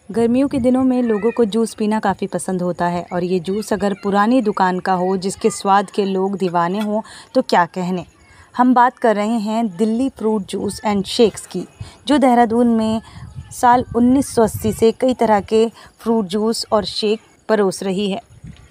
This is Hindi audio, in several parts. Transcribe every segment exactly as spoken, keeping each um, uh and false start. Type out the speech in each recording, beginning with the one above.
गर्मियों के दिनों में लोगों को जूस पीना काफ़ी पसंद होता है और ये जूस अगर पुरानी दुकान का हो जिसके स्वाद के लोग दीवाने हों तो क्या कहने। हम बात कर रहे हैं Delhi fruit juice and shakes की, जो देहरादून में साल उन्नीस सौ अस्सी से कई तरह के फ्रूट जूस और शेक परोस रही है।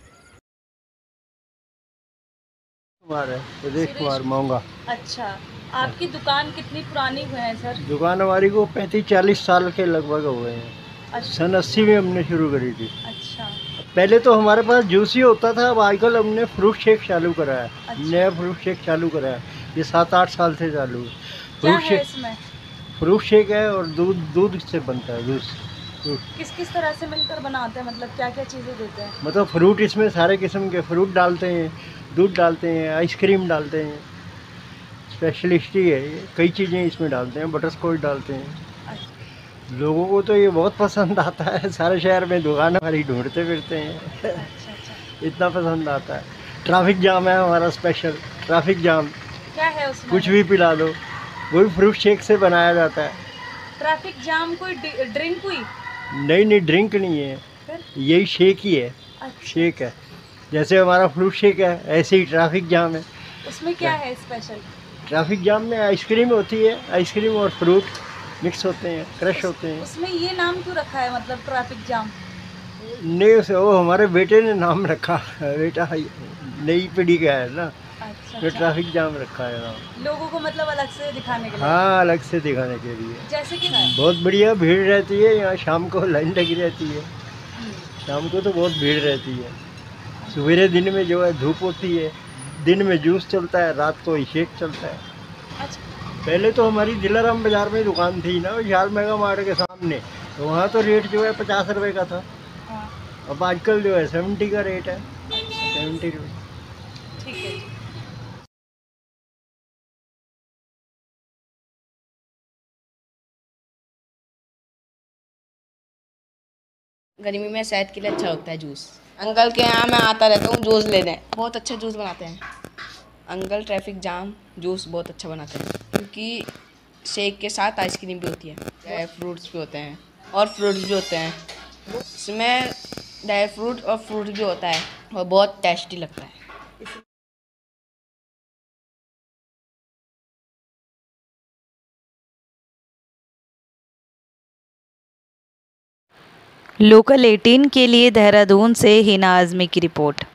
कुमार है, सुरेश कुमार मोंगा। अच्छा, आपकी दुकान कितनी पुरानी हुई है सर? दुकान हमारी को पैंतीस चालीस साल के लगभग हुए हैं। अच्छा। सन अस्सी में हमने शुरू करी थी। अच्छा। पहले तो हमारे पास जूस ही होता था, अब आजकल हमने फ्रूट शेक चालू करा है। अच्छा। नया फ्रूट शेक चालू करा है, ये सात आठ साल से चालू है। क्या फ्रूट है शेक इसमें? फ्रूट शेक है और दूध दूध से बनता है जूस। किस किस तरह से मिलकर बनाते हैं, मतलब क्या क्या चीज़ें देते हैं? मतलब फ्रूट इसमें सारे किस्म के फ्रूट डालते हैं, दूध डालते हैं, आइसक्रीम डालते हैं। स्पेशलिस्ट ही है ये, कई चीज़ें इसमें डालते हैं, बटरस्कॉच डालते हैं। अच्छा। लोगों को तो ये बहुत पसंद आता है, सारे शहर में दुकान हमारी ढूंढते फिरते हैं। अच्छा अच्छा। इतना पसंद आता है। ट्रैफिक जाम है हमारा स्पेशल, ट्रैफिक जाम क्या है उसमें? कुछ भी पिला दो, वही फ्रूट शेक से बनाया जाता है। ट्रैफिक जाम कोई ड्रिंक हुई? नहीं नहीं, ड्रिंक नहीं है, यही शेक ही है। अच्छा। शेक है, जैसे हमारा फ्रूट शेक है ऐसे ही ट्रैफिक जाम है। उसमें क्या है स्पेशल? ट्रैफिक जाम में आइसक्रीम होती है, आइसक्रीम और फ्रूट मिक्स होते हैं, क्रश उस, होते हैं। उसमें ये नाम क्यों रखा है, मतलब ट्रैफिक जाम? नहीं, उसे वो हमारे बेटे ने नाम रखा है, बेटा नई पीढ़ी का है ना, अच्छा, तो अच्छा। ट्रैफिक जाम रखा है नाम। लोगों को मतलब अलग से दिखाने के लिए? हाँ, अलग से दिखाने के लिए। जैसे कि बहुत बढ़िया भीड़ रहती है यहाँ, शाम को लाइन लगी रहती है। शाम को तो बहुत भीड़ रहती है। सवेरे दिन में जो है धूप होती है, दिन में जूस चलता है, रात को ही शेक चलता है। अच्छा। पहले तो हमारी दिलाराम बाजार में दुकान थी ना, विशाल मेगा मार्ट के सामने, तो वहाँ तो रेट जो है पचास रुपए का था। हाँ। अब आजकल जो है सेवेंटी का रेट है, सेवेंटी रुपये। ठीक है। गर्मी में सेहत के लिए अच्छा होता है जूस। अंकल के यहाँ मैं आता रहता हूँ जूस लेने, बहुत अच्छा जूस बनाते हैं अंकल। ट्रैफिक जाम जूस बहुत अच्छा बनाते हैं, क्योंकि शेक के साथ आइसक्रीम भी होती है, ड्राई फ्रूट्स भी होते हैं और फ्रूट्स भी होते हैं। इसमें ड्राई फ्रूट और फ्रूट भी होता है और बहुत टेस्टी लगता है। लोकल अठारह के लिए देहरादून से हिना आज़मी की रिपोर्ट।